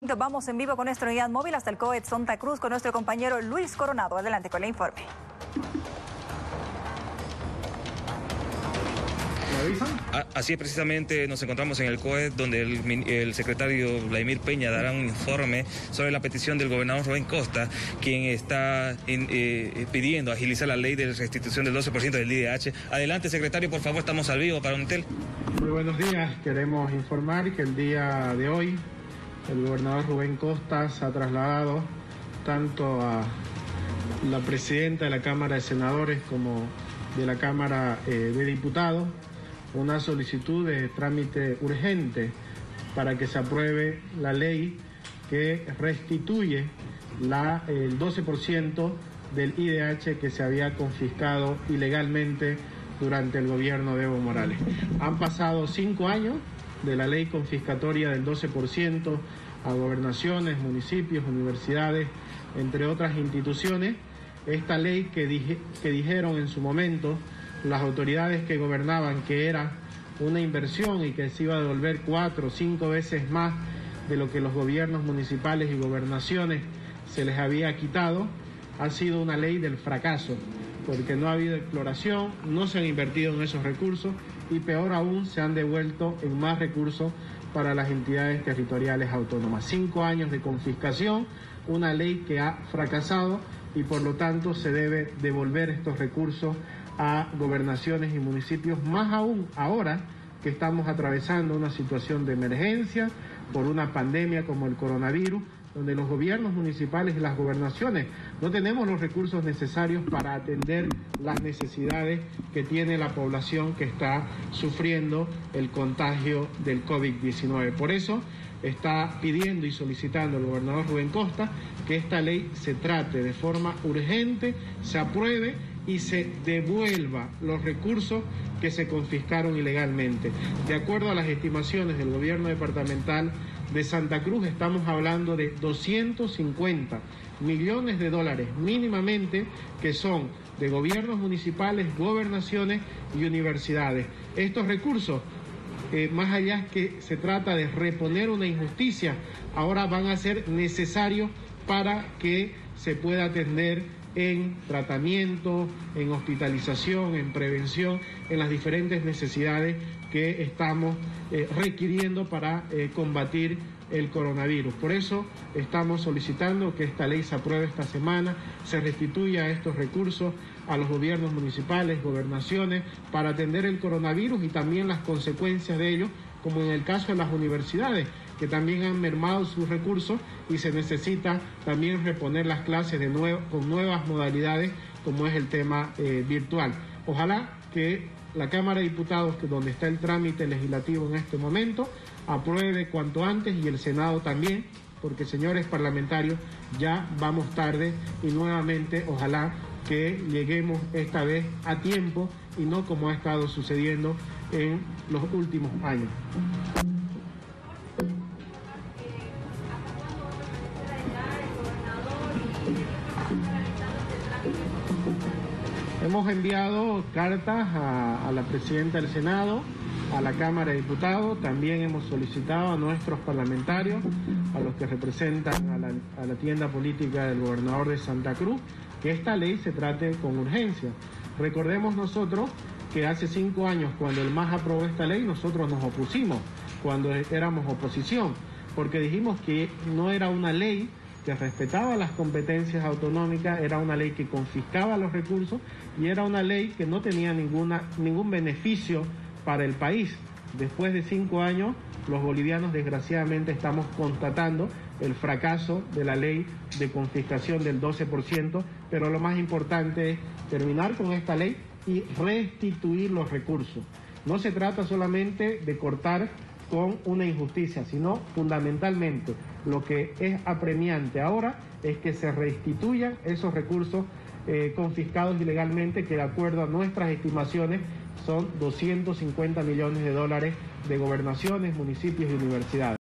Vamos en vivo con nuestra unidad móvil hasta el COED Santa Cruz con nuestro compañero Luis Coronado. Adelante con el informe. Así es, precisamente nos encontramos en el COED, donde el secretario Vladimir Peña dará un informe sobre la petición del gobernador Rubén Costa, quien está pidiendo agilizar la ley de restitución del 12% del IDH. Adelante, secretario, por favor, estamos al vivo para Unitel. Muy buenos días. Queremos informar que el día de hoy el gobernador Rubén Costa se ha trasladado tanto a la presidenta de la Cámara de Senadores como de la Cámara de Diputados una solicitud de trámite urgente para que se apruebe la ley que restituye el 12% del IDH que se había confiscado ilegalmente durante el gobierno de Evo Morales. Han pasado 5 años de la ley confiscatoria del 12% a gobernaciones, municipios, universidades, entre otras instituciones. Esta ley que dijeron en su momento las autoridades que gobernaban que era una inversión y que se iba a devolver 4 o 5 veces más de lo que los gobiernos municipales y gobernaciones se les había quitado, ha sido una ley del fracaso, porque no ha habido exploración, no se han invertido en esos recursos y peor aún se han devuelto en más recursos para las entidades territoriales autónomas. 5 años de confiscación, una ley que ha fracasado y por lo tanto se debe devolver estos recursos a gobernaciones y municipios, más aún ahora que estamos atravesando una situación de emergencia por una pandemia como el coronavirus, donde los gobiernos municipales y las gobernaciones no tenemos los recursos necesarios para atender las necesidades que tiene la población que está sufriendo el contagio del COVID-19. Por eso está pidiendo y solicitando el gobernador Rubén Costa que esta ley se trate de forma urgente, se apruebe y se devuelva los recursos que se confiscaron ilegalmente. De acuerdo a las estimaciones del gobierno departamental de Santa Cruz, estamos hablando de 250 millones de dólares mínimamente que son de gobiernos municipales, gobernaciones y universidades. Estos recursos, más allá que se trata de reponer una injusticia, ahora van a ser necesarios para que se pueda atender en tratamiento, en hospitalización, en prevención, en las diferentes necesidades que estamos requiriendo para combatir el coronavirus. Por eso estamos solicitando que esta ley se apruebe esta semana, se restituya estos recursos a los gobiernos municipales, gobernaciones, para atender el coronavirus y también las consecuencias de ello, como en el caso de las universidades, que también han mermado sus recursos y se necesita también reponer las clases con nuevas modalidades, como es el tema virtual. Ojalá que la Cámara de Diputados, donde está el trámite legislativo en este momento, apruebe cuanto antes y el Senado también, porque señores parlamentarios, ya vamos tarde y nuevamente ojalá que lleguemos esta vez a tiempo y no como ha estado sucediendo en los últimos años. Hemos enviado cartas a la presidenta del Senado, a la Cámara de Diputados, también hemos solicitado a nuestros parlamentarios, a los que representan a la tienda política del gobernador de Santa Cruz, que esta ley se trate con urgencia. Recordemos nosotros que hace 5 años, cuando el MAS aprobó esta ley, nosotros nos opusimos, cuando éramos oposición, porque dijimos que no era una ley que respetaba las competencias autonómicas, era una ley que confiscaba los recursos y era una ley que no tenía ningún beneficio para el país. Después de 5 años, los bolivianos desgraciadamente estamos constatando el fracaso de la ley de confiscación del 12%, pero lo más importante es terminar con esta ley y restituir los recursos. No se trata solamente de cortar con una injusticia, sino fundamentalmente lo que es apremiante ahora es que se restituyan esos recursos confiscados ilegalmente, que de acuerdo a nuestras estimaciones son 250 millones de dólares de gobernaciones, municipios y universidades.